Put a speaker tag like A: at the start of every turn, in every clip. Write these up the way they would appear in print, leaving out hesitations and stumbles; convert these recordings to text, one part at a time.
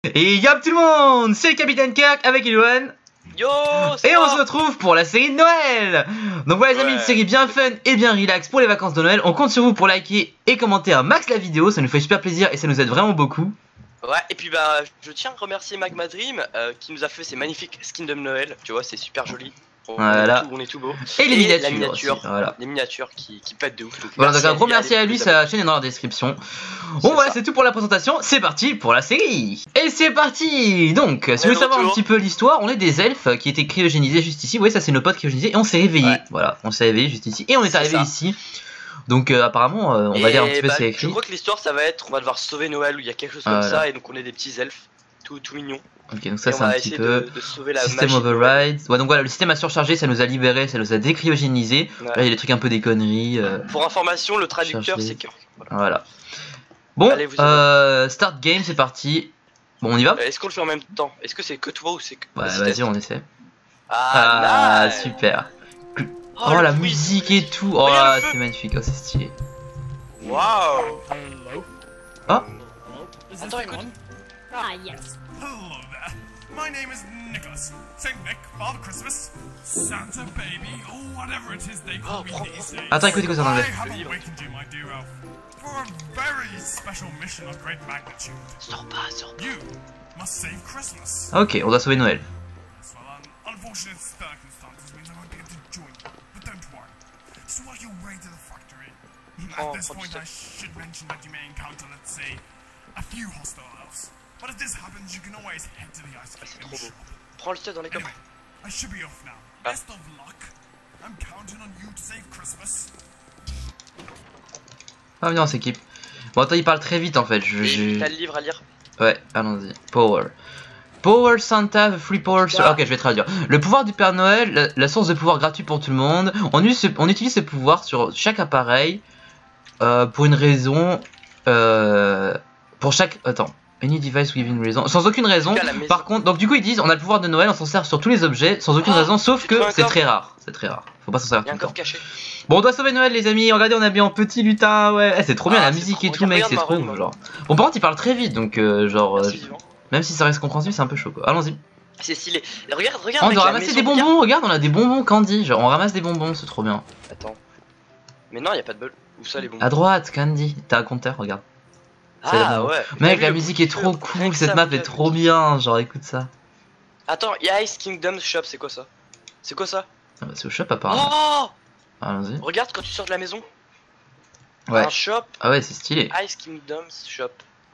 A: Et yop tout le monde, c'est le Capitaine Kirk avec Eloane.
B: Yo,
A: et on se retrouve pour la série de Noël. Donc voilà les amis, une série bien fun et bien relax pour les vacances de Noël. On compte sur vous pour liker et commenter un max la vidéo, ça nous fait super plaisir et ça nous aide vraiment beaucoup.
B: Ouais, et puis bah je tiens à remercier Magma Dream qui nous a fait ces magnifiques skins de Noël. Tu vois, c'est super joli.
A: Voilà.
B: On est tout beau.
A: Et les miniatures,
B: la miniature
A: aussi, voilà.
B: Les miniatures qui pètent de ouf. Donc
A: voilà, donc un gros merci à lui, sa chaîne est dans la description. Bon voilà, c'est tout pour la présentation, c'est parti pour la série. Et c'est parti. Donc, si vous voulez savoir un petit peu l'histoire, on est des elfes qui étaient cryogénisés juste ici. Vous voyez, ça c'est nos potes cryogénisés et on s'est réveillés. Ouais. Voilà, on s'est réveillés juste ici et on est arrivé ici. Donc apparemment, on va lire un petit peu c'est écrit.
B: Je crois que l'histoire ça va être, on va devoir sauver Noël ou il y a quelque chose comme ça et donc on est des petits elfes tout mignons.
A: Ok, donc ça c'est un petit peu
B: de sauver la
A: système override. Ouais, donc voilà, le système a surchargé, ça nous a libéré, ça nous a décryogénisé. Ouais. Là il y a des trucs un peu des conneries.
B: Pour information, le traducteur c'est Kirk.
A: Voilà. Bon, allez, start game, c'est parti. Bon, on y va.
B: Est-ce qu'on le fait en même temps? Est-ce que c'est que toi ou c'est que...
A: Ouais, vas-y, on essaie.
B: Ah, nice.
A: Super. Oh, la musique et tout. Oh, c'est magnifique, oh, c'est stylé.
B: Waouh.
A: Oh.
B: Attends, écoute.
C: Ah, yes.
D: Hello there. My name is Nicholas. Saint Nick, Father Christmas, Santa Baby, or whatever it is they call me these days.
A: Attends, écoutez quoi ça en anglais.
D: I have awakened you, my dear elf, for a very special mission of great magnitude.
B: Sors pas.
D: You must save Christmas.
A: Ok, on doit sauver Noël.
D: Yes, well, unfortunate circumstances means I won't be able to join you, but don't worry. So while you're way to the factory, at this point I should mention that you may encounter, let's say, a few hostile elves. But if this happens, you can always head to the ice cream shop.
B: Prends le stuff dans les coffres.
D: I should be off now. Best of luck. I'm counting on you to save Christmas.
A: Ah, viens, on s'équipe. Bon, attends, il parle très vite en fait.
B: T'as le livre à lire?
A: Ouais, allons-y. Power. Power Santa, the free power. Ok, je vais traduire. Le pouvoir du Père Noël, la source de pouvoir gratuit pour tout le monde. On utilise ce pouvoir sur chaque appareil pour une raison. Pour chaque. Attends. Any device within reason. Sans aucune raison. Par contre, donc du coup ils disent on a le pouvoir de Noël, on s'en sert sur tous les objets sans aucune raison, sauf que c'est très rare. C'est très rare. Faut pas s'en servir tout le temps.
B: Caché.
A: Bon, on doit sauver Noël les amis. Regardez, on a bien en petit lutin. Ouais, c'est trop bien la musique et tout, mec. C'est trop genre. Bon, par contre, il parle très vite, donc genre. Même si ça reste compréhensible, c'est un peu chaud quoi. Allons-y.
B: C'est stylé. Regarde.
A: On doit ramasser des bonbons. Regarde, on a des bonbons Candy. Genre, on ramasse des bonbons, c'est trop bien.
B: Attends. Mais non, y a pas de bol. Où ça les bonbons?
A: À droite, Candy. T'as un compteur, regarde.
B: Ah ouais.
A: Mec, la musique est trop cool, cette map est trop bien, genre écoute ça.
B: Attends, y'a Ice Kingdom Shop, c'est quoi ça? C'est quoi ça?
A: Ah bah c'est au shop apparemment.
B: Oh,
A: allons-y.
B: regarde quand tu sors de la maison.
A: Ouais.
B: Un shop.
A: Ah ouais, c'est stylé.
B: Ice Kingdom Shop.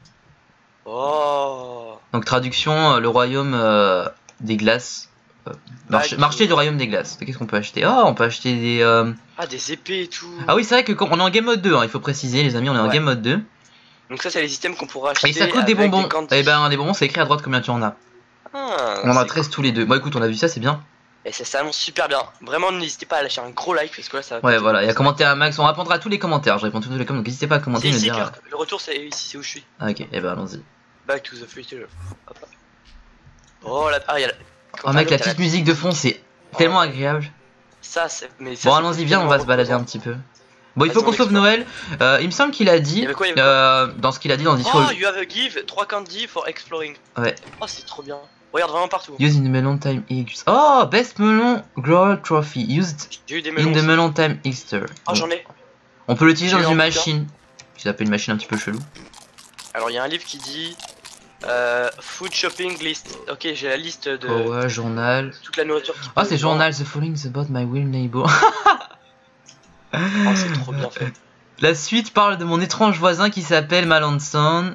B: Oh.
A: Donc traduction, le royaume des glaces. Marché du royaume des glaces. Qu'est-ce qu'on peut acheter? Oh, on peut acheter des...
B: Ah, des épées et tout.
A: Ah oui, c'est vrai que on est en game mode 2, hein, il faut préciser les amis, on est en game mode 2.
B: Donc ça c'est les items qu'on pourra acheter.
A: Et ça coûte des bonbons. Et ben des bonbons c'est écrit à droite combien tu en as. On en a 13 tous les deux. Bon écoute, on a vu ça, c'est bien.
B: Et ça s'annonce super bien. Vraiment n'hésitez pas à lâcher un gros like parce que là ça va.
A: Ouais voilà, il y a commenté à max, on répondra à tous les commentaires. Je réponds tous les commentaires, donc n'hésitez pas à commenter et me dire.
B: Le retour c'est ici, c'est où je suis.
A: Ah ok, et ben allons-y.
B: Back to the future. Hop là. Oh là, ah, y a la...
A: Oh mec, la petite musique de fond c'est tellement agréable.
B: Ça c'est...
A: Bon allons-y, viens, on va se balader un petit peu. Bon, il faut qu'on sauve Noël. Il me semble qu'il a dit, dans ce qu'il a dit dans le discours.
B: Oh, you have a give 3 candy for exploring.
A: Ouais.
B: Oh, c'est trop bien. Regarde vraiment partout.
A: Used in the melon time Easter. Oh, best melon grower trophy. Used in the melon time Easter.
B: Oh, j'en ai.
A: On peut l'utiliser dans une machine. Qui s'appelle une machine un petit peu chelou.
B: Alors, il y a un livre qui dit food shopping list. Ok, j'ai la liste de.
A: Oh, ouais, journal.
B: Toute la nourriture.
A: Oh, c'est journal. The following is about my will neighbor.
B: Oh, c'est trop bien fait.
A: La suite parle de mon étrange voisin qui s'appelle Malanson.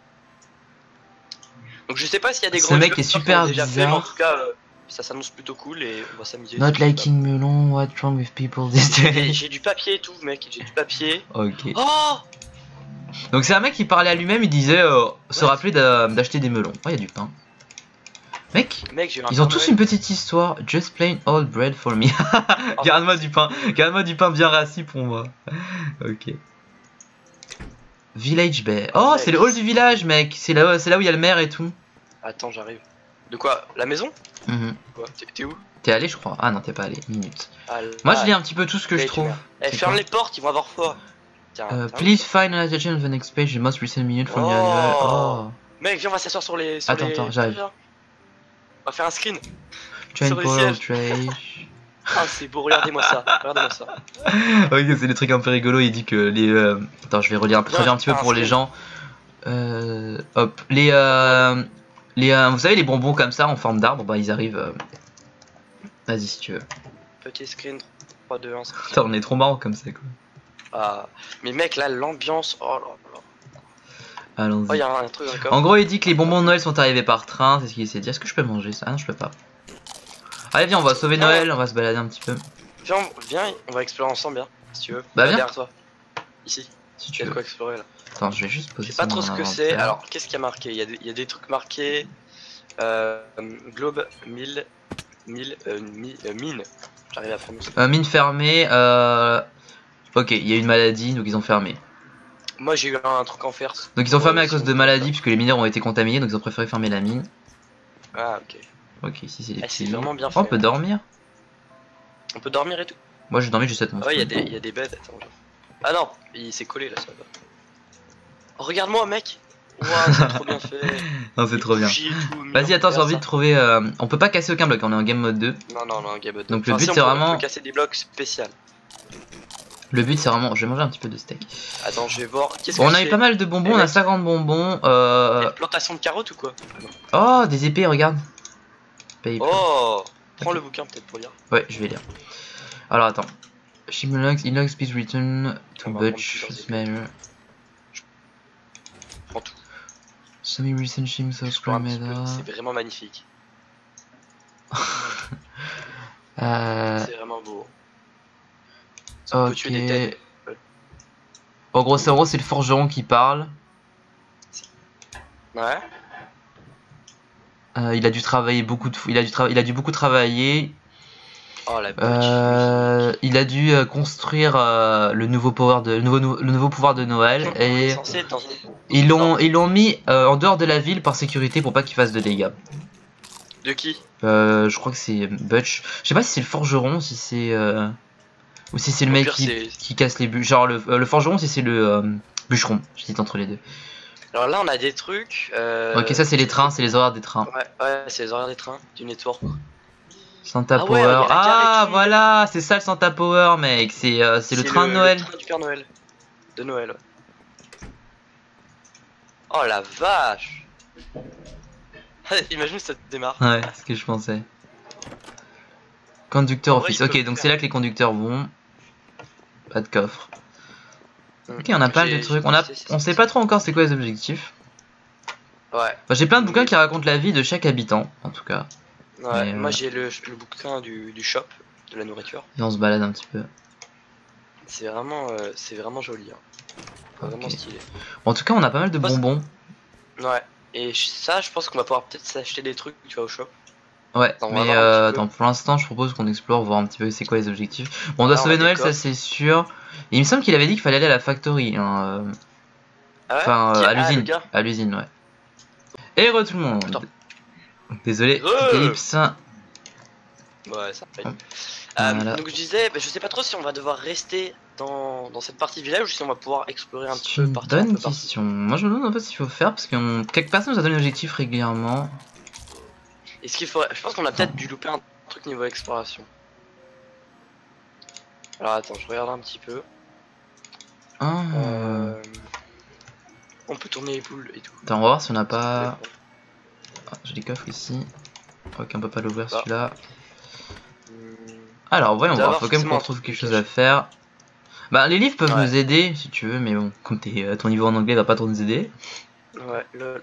B: Donc je sais pas s'il y a des gros.
A: Ce mec est super bizarre.
B: Mais en tout cas, ça s'annonce plutôt cool et on va s'amuser.
A: Not liking melon, what's wrong with people these days?
B: J'ai du papier et tout, mec. J'ai du papier.
A: Ok.
B: Oh.
A: Donc c'est un mec qui parlait à lui-même, il disait se rappeler d'acheter des melons. Oh, il y a du pain. Mec, ils ont tous une petite histoire. Just plain old bread for me. Garde-moi du pain. Garde-moi du pain bien rassis pour moi. Ok. Village Bear. Oh, c'est le hall du village, mec. C'est là où il y a le maire et tout.
B: Attends, j'arrive. De quoi? La maison? T'es où?
A: T'es allé, je crois. Ah non, t'es pas allé. Minute. Moi, je lis un petit peu tout ce que je trouve.
B: Eh, ferme les portes, ils vont avoir froid.
A: Please find an attention of the next page. The most recent minute from your... Oh.
B: Mec, viens, on va s'asseoir sur les.
A: Attends, j'arrive.
B: Viens. On va faire un screen.
A: Train
B: Sur les
A: Portal
B: sièges.
A: Trash.
B: Ah, c'est beau, regardez-moi ça. Regardez-moi ça.
A: Ok, c'est des trucs un peu rigolos. Il dit que les. Attends, je vais relire traduire un petit peu pour les gens. Hop. Vous savez, les bonbons comme ça en forme d'arbre, bah ils arrivent. Vas-y si tu veux.
B: Petit screen 3, 2, 1.
A: Attends, on est trop marrant comme ça quoi.
B: Ah, mais mec, là, l'ambiance. Oh là là. Oh,
A: Allons-y.
B: y'a un truc encore.
A: En gros, il dit que les bonbons de Noël sont arrivés par train. C'est ce qu'il s'est dit. Est-ce que je peux manger ça? Ah non, je peux pas. Allez, viens, on va sauver Noël. On va se balader un petit peu.
B: Viens, on va explorer ensemble, bien, si tu veux.
A: Bah, viens.
B: Derrière toi. Ici.
A: Si
B: Il y
A: tu
B: a de
A: veux.
B: quoi explorer là.
A: Attends, je vais juste poser
B: Je sais
A: ça
B: pas trop
A: dans
B: ce
A: mon
B: que c'est.
A: inventaire.
B: Alors, qu'est-ce qu'il y a marqué? Il y a des trucs marqués. Globe, mine. J'arrive à prononcer.
A: Mine fermée. Ok, il y a une maladie, donc ils ont fermé.
B: Moi, j'ai eu un truc en fer.
A: Donc ils ont fermé à cause de maladie, puisque les mineurs ont été contaminés, donc ils ont préféré fermer la mine.
B: Ah, ok.
A: Ok, ici c'est les
B: Ah, c'est
A: petits.
B: vraiment bien
A: Oh, on
B: fait.
A: peut dormir.
B: On peut dormir et tout.
A: Moi j'ai dormi juste cette
B: Ah ouais, il y a des beds. Attends, ah non, il s'est collé là, ça va. Oh, regarde-moi, mec. Ouah, c'est trop bien fait.
A: Non, c'est trop bien. Vas-y, attends, j'ai envie de trouver. On peut pas casser aucun bloc, on est en game mode 2.
B: Non, game mode.
A: Donc le but c'est
B: On
A: vraiment.
B: peut casser des blocs spéciaux.
A: Le but c'est vraiment. Je vais manger un petit peu de steak.
B: Attends, je vais voir. Qu'est-ce
A: Bon,
B: que
A: on a eu
B: c'est
A: pas mal de bonbons,
B: Eh,
A: on a
B: mec.
A: 50 bonbons.
B: Une plantation de carottes ou quoi?
A: Oh, des épées, regarde. Paper.
B: Oh, prends le bouquin peut-être pour lire.
A: Ouais, je vais lire. Alors attends. Shimlogs, Inox, please return to
B: On va prendre
A: Butch,
B: plusieurs
A: Smeller.
B: Prends tout.
A: Semi recent shim sauce
B: Explore un petit peu.
A: cremeda.
B: C'est vraiment magnifique.
A: Euh,
B: C'est vraiment beau. On peut
A: ok.
B: tuer des têtes.
A: En gros, c'est le forgeron qui parle.
B: Ouais.
A: Il a dû travailler beaucoup de il a dû beaucoup travailler.
B: Oh la belle.
A: Il a dû construire le nouveau pouvoir de le nouveau pouvoir de Noël et
B: Censé être dans
A: ils l'ont mis en dehors de la ville par sécurité pour pas qu'il fasse de dégâts.
B: De qui?
A: Je crois que c'est Butch. Je sais pas si c'est le forgeron, si c'est ou si c'est le
B: Au
A: mec
B: pire,
A: qui casse les bûches. Genre le forgeron, si c'est le bûcheron. J'hésite entre les deux.
B: Alors là, on a des trucs.
A: Ok, ça c'est les trains, c'est les horaires des trains.
B: Ouais, c'est les horaires des trains du network.
A: Santa
B: Ah ouais, il y a
A: Power.
B: la gare
A: Ah
B: électrique.
A: voilà, c'est ça le Santa Power, mec. C'est le train de Noël.
B: Le train du Père Noël. De Noël, ouais. Oh la vache. Imagine ça démarre.
A: Ouais, c'est ce que je pensais. Conducteur
B: En vrai,
A: office.
B: ils
A: Ok,
B: peuvent
A: donc
B: faire.
A: c'est là que les conducteurs vont. Pas de coffre. Ok, on a
B: Donc,
A: pas mal de
B: j'ai-
A: trucs.
B: j'ai-
A: On sait pas trop encore c'est quoi les objectifs.
B: Ouais.
A: Enfin, j'ai plein de bouquins qui racontent la vie de chaque habitant, en tout cas.
B: Ouais,
A: Mais,
B: moi j'ai le bouquin du shop, de la nourriture.
A: Et on se balade un petit peu.
B: C'est vraiment joli. Hein. Vraiment
A: Ok.
B: stylé.
A: En tout cas, on a pas mal de
B: Moi, c'est-
A: bonbons.
B: Ouais. Et ça, je pense qu'on va pouvoir peut-être s'acheter des trucs, tu vois, au shop.
A: Ouais,
B: Attends, on va
A: mais
B: voir un petit peu.
A: attends, pour l'instant, je propose qu'on explore, voir un petit peu c'est quoi les objectifs. Bon, on doit
B: Là, on
A: sauver
B: a des
A: Noël, ça
B: coffres.
A: c'est sûr. Et il me semble qu'il avait dit qu'il fallait aller à la factory. Hein,
B: Ah ouais
A: Enfin,
B: Qui-
A: à
B: ah, le
A: l'usine.
B: gars.
A: À l'usine, ouais. Et re tout le monde.
B: Putain.
A: Désolé,
B: Re.
A: Ellipse.
B: Ouais, ça paye.
A: Voilà.
B: Donc je disais, je sais pas trop si on va devoir rester dans cette partie village ou si on va pouvoir explorer un petit
A: C'est
B: peu
A: une
B: partir un
A: bonne
B: peu partout.
A: question. Moi, je me demande un peu ce qu'il faut faire parce que quelques personnes nous ont donné l'objectif régulièrement.
B: Est-ce qu'il faudrait... Je pense qu'on a peut-être dû louper un truc niveau exploration. Alors attends, je regarde un petit peu.
A: Ah.
B: On peut tourner les poules et tout.
A: Attends, on va voir si on n'a pas. Ah, j'ai des coffres ici. Ok, on peut pas l'ouvrir celui-là. Alors, voyons voir. Faut quand même qu'on trouve quelque chose à faire. Bah, les livres peuvent
B: Ouais.
A: nous aider si tu veux, mais bon, comme ton niveau en anglais va pas trop nous aider.
B: Ouais, lol.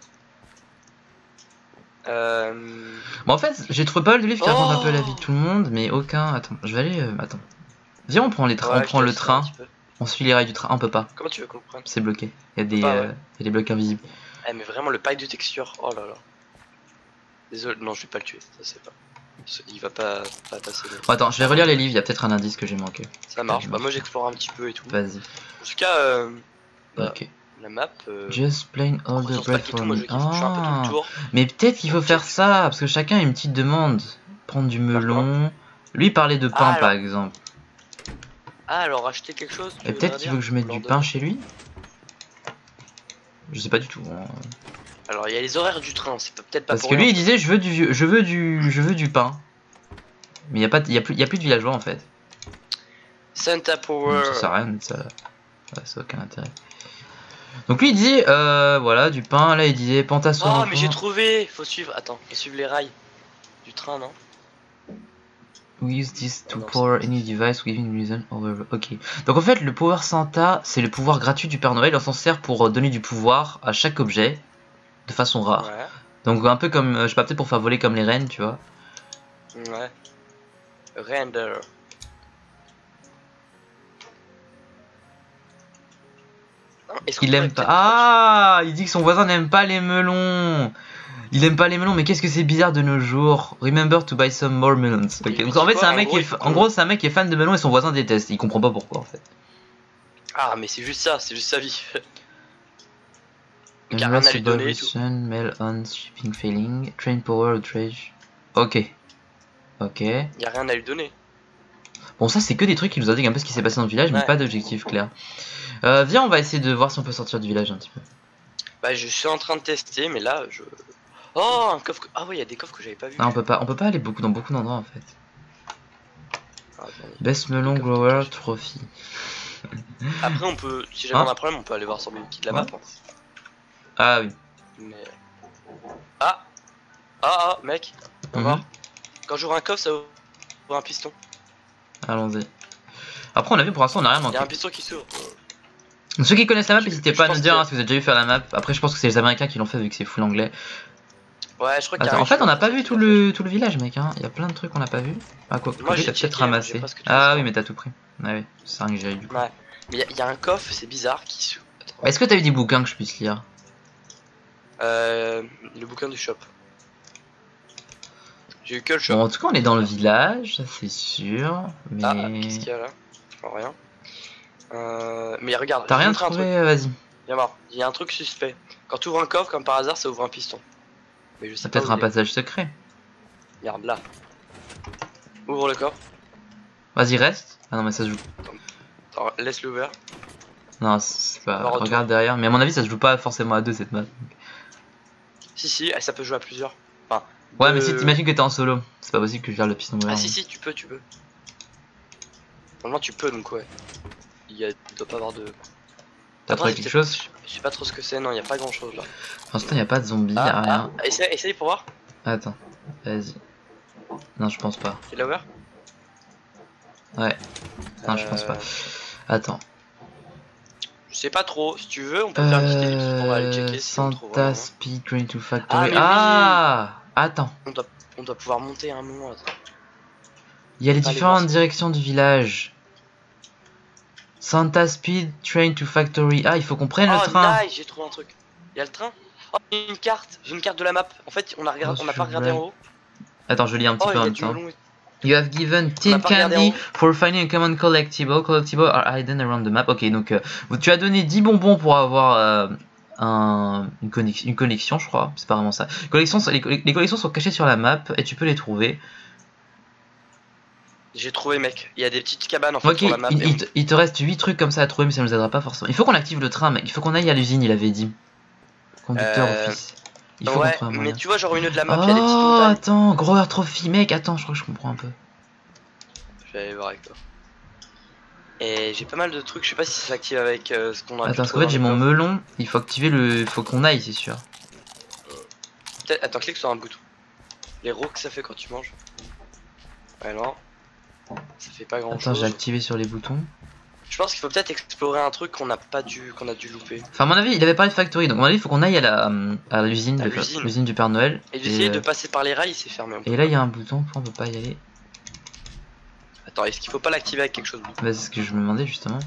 A: Bon, en fait, j'ai trouvé pas mal de livres qui racontent un peu la
B: Oh.
A: vie de tout le monde, mais aucun. Attends, je vais aller. Attends. Viens, on prend les trains,
B: Ouais,
A: on
B: je
A: prend
B: te
A: le
B: laisse un
A: train,
B: petit peu.
A: on suit les rails du train. Ah, on peut pas,
B: Comment tu veux qu'on le prenne?
A: c'est bloqué. Il y a des,
B: Ah ouais.
A: il y a des blocs invisibles.
B: Eh mais vraiment le pack de texture, oh là là. Désolé, non je vais pas le tuer, ça c'est pas. Il va pas passer.
A: Bon, attends, je vais relire les livres, il y a peut-être un indice que j'ai manqué.
B: Ça marche, bah moi j'explore un petit peu et tout.
A: Vas-y.
B: En tout cas, bah,
A: Ok.
B: la map.
A: Just plain all the
B: Ressources
A: bread
B: pack et
A: for
B: tout, moi
A: me.
B: je kiffe, je fais un peu tout
A: Ah.
B: le tour.
A: Mais peut-être qu'il faut faire ça, parce que chacun a une petite demande. Prendre du melon. Lui parlait de pain
B: Ah,
A: par
B: alors.
A: exemple.
B: Ah alors acheter quelque chose tu
A: Et peut-être
B: voudrais
A: qu'il
B: dire
A: faut que je mette
B: Leur
A: du
B: donner.
A: pain chez lui. Je sais pas du tout. Hein.
B: Alors il y a les horaires du train, c'est peut-être pas
A: Parce
B: pour
A: que lui
B: rien.
A: il disait je veux du pain. Mais y a plus de villageois en fait.
B: Santa Power.
A: Donc, ça sert à rien, ça a aucun intérêt. Donc lui il dit voilà du pain, là il disait Pantasson.
B: Oh mais j'ai trouvé. Faut suivre, attends, faut suivre les rails du train, non?
A: We use this to
B: Non,
A: power any device within reason over. Ok. Donc en fait le Power Santa c'est le pouvoir gratuit du Père Noël. On s'en sert pour donner du pouvoir à chaque objet de façon rare.
B: Ouais.
A: Donc un peu comme je sais pas, peut-être pour faire voler comme les rennes, tu vois.
B: Ouais. Render. Est-ce qu'on
A: Il
B: pourrait
A: aime pas.
B: peut-être-
A: Ah, il dit que son voisin n'aime pas les melons. Il aime pas les melons, mais qu'est-ce que c'est bizarre de nos jours. Remember to buy some more melons. Ok.
B: Il
A: Donc en
B: dit
A: fait
B: quoi,
A: c'est un
B: en
A: mec
B: gros,
A: qui
B: il faut
A: en gros c'est un mec qui est fan de melons et son voisin déteste. Il comprend pas pourquoi en fait.
B: Ah mais c'est juste ça, c'est juste sa vie. Il y a rien à lui donner et tout.
A: Mail on shipping failing, train power outrage. Ok. Ok.
B: Il y a rien à lui donner.
A: Bon ça c'est que des trucs qui nous indiquent un peu ce qui s'est passé dans le village, mais
B: Ouais.
A: pas d'objectif clair. Viens on va essayer de voir si on peut sortir du village un petit peu.
B: Bah je suis en train de tester mais là je... Oh un coffre... Ah ouais il y a des coffres que j'avais pas vu.
A: Ah, on peut pas aller dans beaucoup d'endroits en fait.
B: Ah, attendez.
A: Best melon
B: Des coffres
A: grower
B: cachés.
A: trophy.
B: Après on peut... Si jamais
A: Hein
B: on a un problème on peut aller voir sur le wiki de la map.
A: Ouais. Ah oui.
B: Mais... Ah mec, on va voir. Quand j'ouvre un coffre ça ouvre un piston.
A: Allons-y. Après on a vu pour l'instant on a rien
B: Il y
A: manqué.
B: a un piston qui s'ouvre.
A: Ceux qui connaissent la map,
B: Je-
A: n'hésitez
B: je
A: pas à
B: pense
A: nous dire
B: que-
A: hein, si vous avez déjà vu faire la map. Après je pense que c'est les Américains qui l'ont fait vu que c'est full anglais.
B: Ouais je crois qu'il y a
A: Attends,
B: un
A: en fait on n'a pas
B: qui
A: vu
B: l'a
A: tout le village mec hein. Il y a plein de trucs qu'on n'a pas vu. Ah quoi,
B: Moi,
A: que
B: j'ai
A: t'as
B: checké,
A: peut-être
B: hein,
A: ramassé.
B: j'ai presque tout
A: Ah
B: fait.
A: oui mais t'as tout pris. Ah oui, c'est un que j'ai eu du coup.
B: Ouais. Mais il y a un coffre, c'est bizarre, qui s'ouvre. Attends.
A: Est-ce que t'as eu des bouquins que je puisse lire?
B: Le bouquin du shop. J'ai eu que le shop.
A: Bon en tout cas on est dans le village, ça c'est sûr. Mais...
B: Ah, qu'est-ce qu'il y a là? Oh, rien. Mais regarde,
A: T'as
B: je vais
A: rien
B: te montrer un
A: trouvé, vas-y.
B: Viens voir, il y a un truc suspect. Quand tu ouvres un coffre, comme par hasard, ça ouvre un piston. Mais je sais
A: C'est
B: pas
A: peut-être
B: où
A: un
B: il est.
A: passage secret.
B: Regarde là. Ouvre le coffre.
A: Vas-y reste. Ah non mais ça se joue.
B: Attends, laisse-le ouvert.
A: Non c'est pas...
B: On retourne.
A: Regarde derrière. Mais à mon avis ça se joue pas forcément à deux cette map.
B: Si, ça peut jouer à plusieurs. Enfin,
A: Ouais
B: deux-
A: mais si t'imagines que t'es en solo, c'est pas possible que je gère le piston ouvert.
B: Ah si, tu peux. Normalement tu peux donc ouais. Il doit pas avoir de...
A: T'as
B: Après,
A: trouvé
B: c'est
A: quelque
B: peut-être-
A: chose?
B: Je sais pas trop ce que c'est, non, il y a pas grand chose là.
A: Pour l'instant y a pas de zombies, y a rien.
B: Essaye pour voir.
A: Attends, vas-y. Non je pense pas.
B: Il l'a ouvert.
A: Ouais, non je pense pas. Attends.
B: Je sais pas trop, si tu veux, on peut faire une petite ellipse pour aller checker si on trouve
A: Santa
B: vraiment.
A: Speed Green to Factory.
B: mais oui.
A: Ah, attends.
B: On doit pouvoir monter à un moment. Attends.
A: Il y a les
B: Allez,
A: différentes
B: voir.
A: directions du village. Santa Speed Train to Factory. Ah, il faut qu'on prenne le train.
B: Nice, j'ai trouvé un truc. Il y a le train. Oh, j'ai une carte de la map. En fait, on n'a
A: Oh,
B: pas regardé en haut.
A: Attends, je lis un petit
B: Oh,
A: peu
B: il
A: en
B: y a
A: même
B: du
A: temps.
B: melon.
A: You have given tin
B: pas regardé
A: candy
B: en haut.
A: for finding a common collectible. Collectibles are hidden around the map. Ok, donc tu as donné 10 bonbons pour avoir une collection, je crois. C'est pas vraiment ça. Les collections sont cachées sur la map et tu peux les trouver.
B: J'ai trouvé, mec. Il y a des petites cabanes en fait
A: Ok,
B: sur la map.
A: il te reste 8 trucs comme ça à trouver, mais ça nous aidera pas forcément. Il faut qu'on active le train, mec. Il faut qu'on aille à l'usine, il avait dit. Conducteur, office. Il faut qu'on
B: Ouais,
A: trouve un
B: mais
A: moyen.
B: tu vois, genre au milieu de la map, il y a des petites
A: Oh,
B: montagnes.
A: attends, grower trophy, mec. Attends, je crois que je comprends un peu.
B: Je vais aller voir avec toi. Et j'ai pas mal de trucs, je sais pas si ça s'active avec ce qu'on a pu
A: Attends, parce qu'en
B: trouver
A: fait, j'ai
B: dans
A: mon
B: le
A: melon. Il faut activer le. Il faut qu'on aille, c'est sûr.
B: coffre. Attends, clique sur un bouton. Les roux que ça fait quand tu manges. Ouais, non. Ça fait pas grand
A: Attends,
B: chose.
A: j'ai activé sur les boutons.
B: Je pense qu'il faut peut-être explorer un truc qu'on a dû louper.
A: Enfin, à mon avis, il avait parlé de factory. Donc, à mon avis, il faut qu'on aille à l'usine,
B: À l'usine.
A: l'usine du Père Noël.
B: Et d'essayer de passer par les rails, c'est fermé.
A: Et là, il y a un bouton. Pourquoi on peut pas y aller?
B: Attends, est-ce qu'il faut pas l'activer avec quelque chose?
A: Bah, c'est ce que je me demandais justement.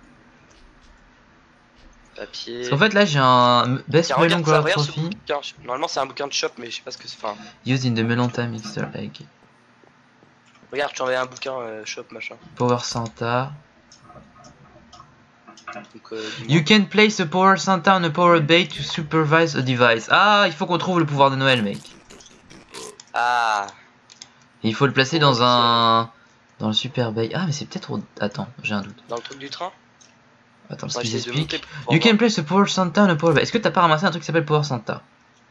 B: Papier.
A: Parce qu'en fait, là, j'ai un Best
B: Tiens,
A: Melon
B: regarde ça,
A: Grower
B: regarde ce
A: Trophy.
B: bouquin. Normalement, c'est un bouquin de shop, mais je sais pas ce que c'est. Enfin,
A: Used in the Melon Time Mixer Egg.
B: regarde, tu envoies un bouquin shop machin.
A: Power Santa.
B: Donc,
A: You can place a Power Santa on a Power Bay to supervise a device. Ah, il faut qu'on trouve le pouvoir de Noël, mec.
B: Ah,
A: Et il faut le placer dans un. Dans le Super Bay. Ah, mais c'est peut-être. Attends, j'ai un doute.
B: dans le truc du train.
A: Attends,
B: On
A: parce
B: va
A: qu'ils
B: essayer de monter
A: expliquent.
B: pour
A: You
B: voir.
A: can place a Power Santa on a Power Bay. Est-ce que t'as pas ramassé un truc qui s'appelle Power Santa?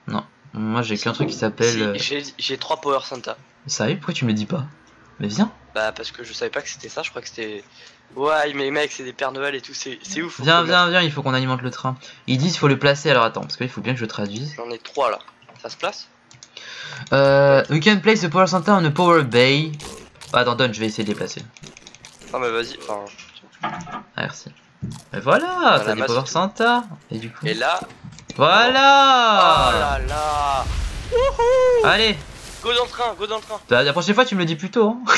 A: Non. Moi j'ai qu'un truc qui s'appelle...
B: J'ai 3 Power Santa.
A: Sérieux, pourquoi tu me le dis pas? Mais viens.
B: Bah parce que je savais pas que c'était ça, je crois que c'était... Ouais mais mec c'est des Pères Noël et tout, c'est ouf.
A: Viens, il faut qu'on alimente le train. Ils disent qu'il faut le placer, alors attends, parce qu'il faut bien que je traduise.
B: J'en ai 3 là, ça se place?
A: We can place the Power Santa on a Power Bay. Ah, attends, donne, je vais essayer de les placer.
B: Ah mais vas-y, enfin...
A: Ah, merci. Et voilà, t'as des Power Santa. Et du coup...
B: Et là...
A: Voilà.
B: Oh là là.
A: Allez.
B: Go dans le train, go dans le train.
A: La prochaine fois tu me le dis plus tôt hein.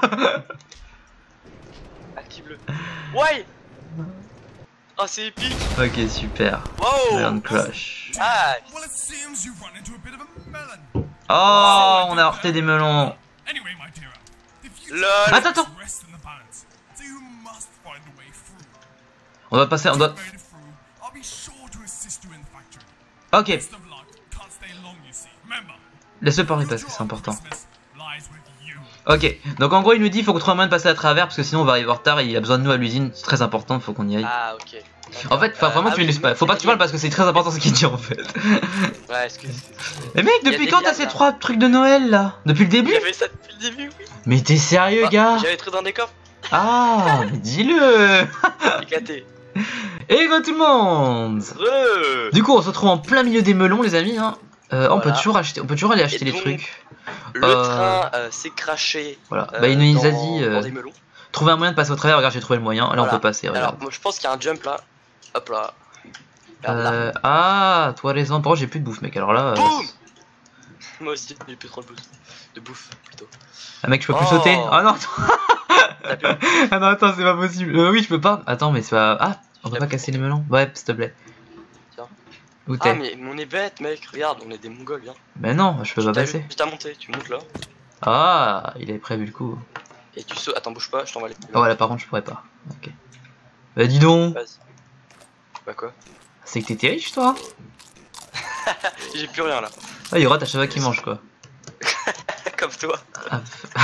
B: Active-le. Ouais. Oh c'est épique.
A: Ok super.
B: Wow.
A: Learn Crush.
B: Ah.
D: Well, it seems you've run into a bit of a melon.
A: Oh, on a heurté des melons.
D: Anyway, my dear, the future
B: LOL.
A: Attends.
D: rests in the balance, so you must find a way through.
A: On doit passer, on doit...
D: Made it through, I'll be sure to assist you in the factory.
A: Ok,
D: Best of luck. Can't stay long, you see. Remember,
A: laisse-le parler parce que c'est important.
D: Christmas lies with you.
A: Ok, donc en gros il nous dit il faut qu'on trouve un moyen de passer à travers parce que sinon on va arriver en retard et il a besoin de nous à l'usine, c'est très important, il faut qu'on y aille.
B: Ah ok.
A: En fait, vraiment tu
B: oui,
A: ne pas, faut pas que tu parles parce que c'est très important ce qu'il dit en fait.
B: Ouais, excuse.
A: Mais mec, depuis quand t'as ces 3 trucs de Noël là? Depuis le début?
B: J'avais ça depuis le début, oui.
A: Mais t'es sérieux gars?
B: J'avais trop dans des coffres.
A: Ah, mais dis-le.
B: Éclaté.
A: Et go tout le monde. Du coup on se retrouve en plein milieu des melons les amis hein. On peut toujours acheter, on peut toujours aller acheter les
B: donc,
A: trucs.
B: Le train s'est craché.
A: Voilà, bah il nous a dit
B: dans des melons.
A: trouver un moyen de passer au travers, regarde j'ai trouvé le moyen, là
B: Voilà.
A: on peut passer, regarde.
B: Alors moi je pense qu'il y a un jump là. Hop là. Regarde là.
A: Ah, toi raison, par contre j'ai plus de bouffe mec, alors là...
B: Boum. Moi aussi j'ai plus trop de bouffe plutôt.
A: Ah mec je peux plus
B: Oh.
A: sauter. Ah non
B: T'as plus-
A: ah non attends c'est pas possible. Oui je peux pas. Attends mais c'est pas... Ah on peut pas casser les melons. Ouais s'il te plaît.
B: Tiens.
A: Où t'es?
B: Ah mais on est bête mec, regarde on est des mongols viens.
A: Mais non je peux pas passer.
B: Tu t'as monté, tu montes là.
A: Ah il avait prévu le coup.
B: Et tu sautes, attends bouge pas, je t'envoie les...
A: Ah ouais là par contre je pourrais pas. Ok. Bah dis donc.
B: Vas-y. Bah quoi?
A: C'est que t'étais riche toi.
B: J'ai plus rien là.
A: Ah il rate à chaque fois qu'il mange quoi.
B: Comme toi.
A: Ah.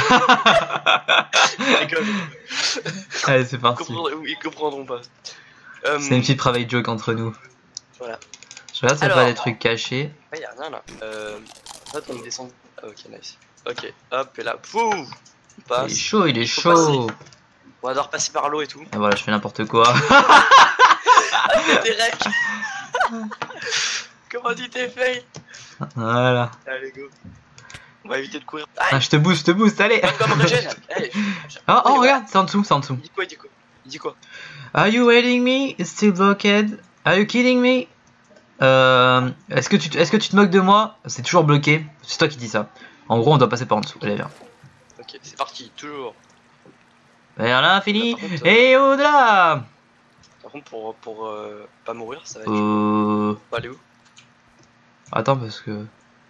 B: Les gars,
A: Allez c'est parti.
B: ils comprendront pas.
A: C'est une petite private joke entre nous.
B: Voilà.
A: Je regarde s'il y a
B: Alors.
A: pas des trucs cachés.
B: Ah y'a rien là. En fait on descend. Ah, ok nice. Ok hop et là. Pouf. On
A: Il
B: passe.
A: est chaud, il est
B: Faut
A: chaud.
B: On va devoir passer par l'eau et tout.
A: Et voilà je fais n'importe quoi.
B: Ah c'est des recs. Comment tu t'es fait?
A: Voilà.
B: Allez go. On va éviter de courir.
A: Ah je te booste, allez.
B: Comme régène. Allez.
A: Oh,
B: Oui, ouais.
A: regarde, c'est en dessous, c'est en dessous.
B: Il dit quoi, il dit quoi? Il dit quoi?
A: Are you waiting me? It's still blocked. Are you kidding me? Est-ce que tu te moques de moi? C'est toujours bloqué. C'est toi qui dis ça. En gros, on doit passer par en dessous. Allez, viens.
B: Ok, c'est parti, toujours.
A: Vers l'infini
B: Par contre,
A: et au-delà.
B: Par contre, pour pas mourir, ça va être. On va aller où?
A: Attends, parce que.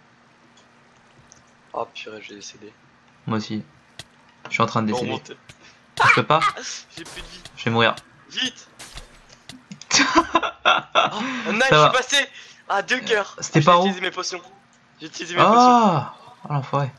B: Oh purée, j'ai décédé.
A: Moi aussi. Je suis en train de
B: On
A: décéder.
B: remonte.
A: Je peux pas?
B: J'ai plus de vie.
A: Je vais mourir.
B: Vite! Oh, nice, je
A: va.
B: suis passé! Ah, 2 cœurs!
A: C'était par où?
B: J'ai utilisé mes potions. J'ai utilisé mes potions.
A: Ah! Oh l'enfoiré.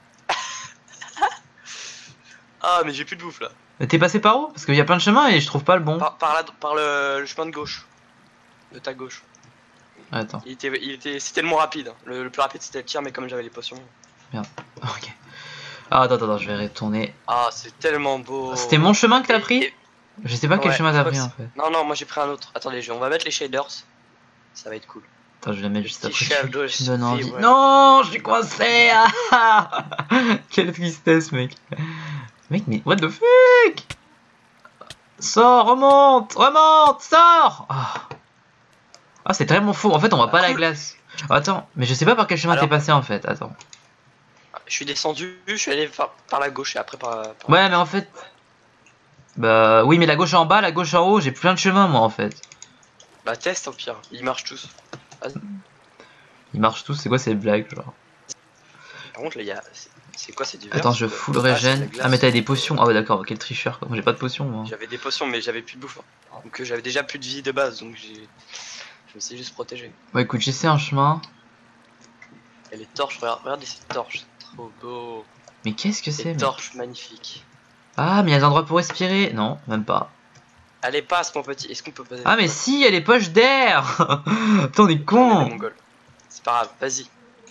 B: Ah, mais j'ai plus de bouffe là.
A: Mais t'es passé par où? Parce qu'il y a plein de chemins et je trouve pas le bon.
B: Par le chemin de gauche. De ta gauche.
A: Attends.
B: C'était le moins rapide. Le plus rapide c'était le tir, mais comme j'avais les potions.
A: Ok. Ah, attends, je vais retourner.
B: Ah, c'est tellement beau.
A: C'était mon chemin que t'as pris?
B: Et-
A: Je sais pas quel
B: Ouais,
A: chemin
B: je
A: t'as
B: crois
A: pris
B: que
A: en fait.
B: Non, non, moi j'ai pris un autre. Attendez, on va mettre les shaders. Ça va être cool.
A: Attends, je vais la mettre juste
B: petit
A: après.
B: chef de
A: Tu me donnes envie.
B: ouais.
A: Non, je suis coincé. Ah. Quelle tristesse, mec. Mec, mais what the fuck? Sors, remonte, sors. Ah, c'est vraiment faux. En fait, on va pas à la glace. Attends, mais je sais pas par quel chemin
B: Alors-
A: t'es passé en fait. Attends.
B: Je suis descendu, je suis allé par la gauche et après par...
A: Ouais, mais en fait. Bah oui, mais la gauche en bas, la gauche en haut, j'ai plein de chemins moi en fait.
B: Bah test au pire, ils marchent tous.
A: Ils marchent tous, c'est quoi ces blagues genre?
B: Par contre là, il y a... C'est quoi, c'est du verre?
A: Attends, je full régène. Ah, mais t'as des potions. Ah, ouais, d'accord, quel tricheur quoi. Moi j'ai pas de potions moi.
B: J'avais des potions mais j'avais plus de bouffe. Hein. Donc j'avais déjà plus de vie de base, donc je me suis juste protégé.
A: Bon, écoute, j'essaie un chemin.
B: Et les torches, regardez ces torches, c'est trop beau.
A: Mais qu'est-ce que c'est?
B: Ces
A: Mais...
B: torches magnifiques.
A: Ah, mais il y a des endroits pour respirer. Non, même pas.
B: Allez, passe mon petit, est-ce qu'on peut passer?
A: Ah, mais si, il y a les poches d'air. Attends, on est
B: On est des
A: con.
B: Mongols. C'est pas grave, vas-y.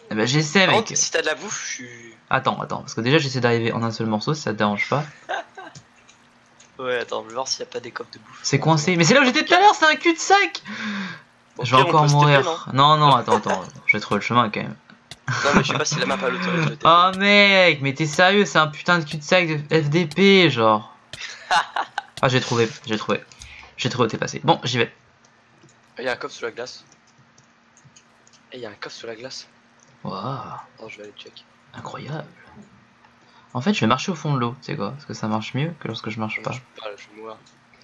A: Eh ben j'essaie
B: Par
A: mec.
B: contre, si t'as de la bouffe, je suis...
A: Attends, parce que déjà j'essaie d'arriver en un seul morceau si ça te dérange pas.
B: Ouais, attends, je vais voir s'il n'y a pas des coffres de bouffe.
A: C'est coincé. Mais c'est là où j'étais tout à l'heure, c'est un cul-de-sac.
B: Au
A: Je vais
B: pire, on
A: encore
B: peut se
A: mourir.
B: TP, non
A: Non, attends, je vais trouver le chemin quand même.
B: Non, mais je sais pas si la map a l'autorise de TP.
A: Oh mec, mais t'es sérieux, c'est un putain de cul-de-sac de FDP, genre. Ah, j'ai trouvé où t'es passé. Bon, j'y vais.
B: Il y a un coffre sous la glace. Et il y a un coffre sous la glace.
A: Waouh,
B: Attends, je vais aller check.
A: incroyable. En fait, je vais marcher au fond de l'eau, tu sais quoi? Parce que ça marche mieux que lorsque je marche pas.
B: Je vais mourir.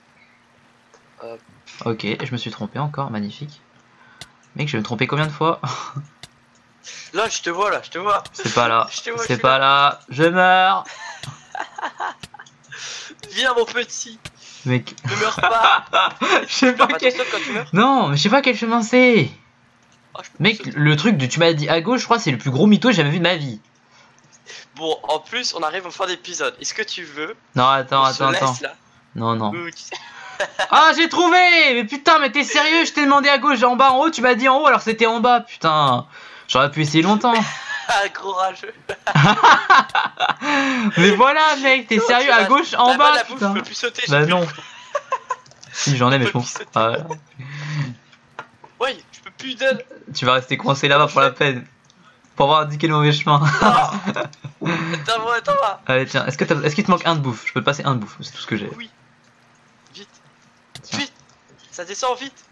A: Ok, je me suis trompé encore, magnifique. Mec, je vais me tromper combien de fois?
B: Là, je te vois, là, je te vois.
A: C'est pas là,
B: Je te vois,
A: c'est pas là, je meurs.
B: Viens, mon petit.
A: Mec,
B: Ne meurs pas.
A: je sais pas
B: Pas
A: quel...
B: ton stop quand tu meurs.
A: Non, mais je sais pas quel chemin c'est.
B: Ah, je peux
A: Mec,
B: sauter.
A: le truc de tu m'as dit à gauche, je crois c'est le plus gros mytho que j'ai jamais vu de ma vie.
B: Bon, en plus, on arrive en fin d'épisode. Est-ce que tu veux
A: Non, attends.
B: on se laisse, là
A: Non.
B: Ou tu sais-
A: Ah, j'ai trouvé! Mais putain, mais t'es sérieux? Je t'ai demandé à gauche, en bas, en haut, tu m'as dit en haut, alors c'était en bas, putain. J'aurais pu essayer longtemps.
B: Ah, gros rageux.
A: Mais voilà, mec, t'es sérieux? À gauche, en
B: T'as pas de
A: bas,
B: la bouffe,
A: putain.
B: je peux plus sauter. j'ai
A: Bah
B: plus-
A: non. Si, j'en ai, mais je m'en
B: Je
A: fous.
B: peux plus
A: Ah, voilà.
B: Ouais, je peux plus d'aide.
A: Tu vas rester coincé là-bas pour la peine. Pour avoir indiqué le mauvais chemin.
B: Attends-moi, attends-moi.
A: Allez, tiens, est-ce qu'il te manque un de bouffe? Je peux te passer un de bouffe, c'est tout ce que j'ai.
B: Oui. Vite.
A: Tiens.
B: Vite. Ça descend vite.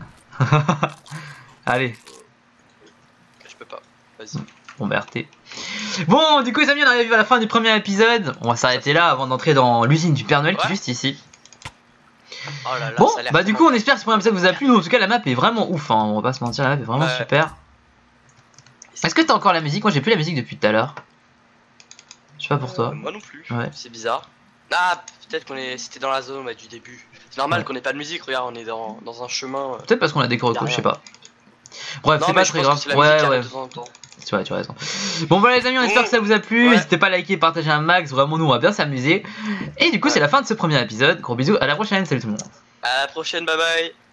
A: Allez,
B: Je peux pas. Vas-y.
A: bon bah RT. Bon, du coup les amis, on arrive à la fin du premier épisode. On va s'arrêter là avant d'entrer dans l'usine du Père Noël qui est
B: Ouais.
A: juste ici.
B: Oh là là,
A: Bon,
B: ça a l'air
A: bah du
B: tellement-
A: coup on espère que ce premier épisode vous a plu. Nous en tout cas la map est vraiment ouf, hein. On va pas se mentir, la map est vraiment
B: Ouais.
A: super. Est-ce que t'as encore la musique? Moi j'ai plus la musique depuis tout à l'heure. Je sais pas pour toi.
B: Moi non plus.
A: Ouais.
B: C'est bizarre. Ah, peut-être c'était dans la zone ouais, du début. C'est normal
A: Ouais.
B: qu'on ait pas de musique. Regarde, on est dans un chemin.
A: Peut-être parce qu'on a décoré cool, je sais pas. Bref,
B: Non,
A: c'est
B: mais
A: pas
B: je
A: très
B: pense
A: grave.
B: que c'est la
A: Ouais,
B: musique qui
A: ouais.
B: arrive de temps en temps.
A: Tu vois, tu as raison. Bon voilà les amis, on espère que ça vous a plu.
B: Ouais.
A: N'hésitez pas à liker, partager un max. Vraiment nous on va bien s'amuser. Et du coup
B: Ouais.
A: c'est la fin de ce premier épisode. Gros bisous, à la prochaine, salut tout le monde.
B: À la prochaine, bye bye.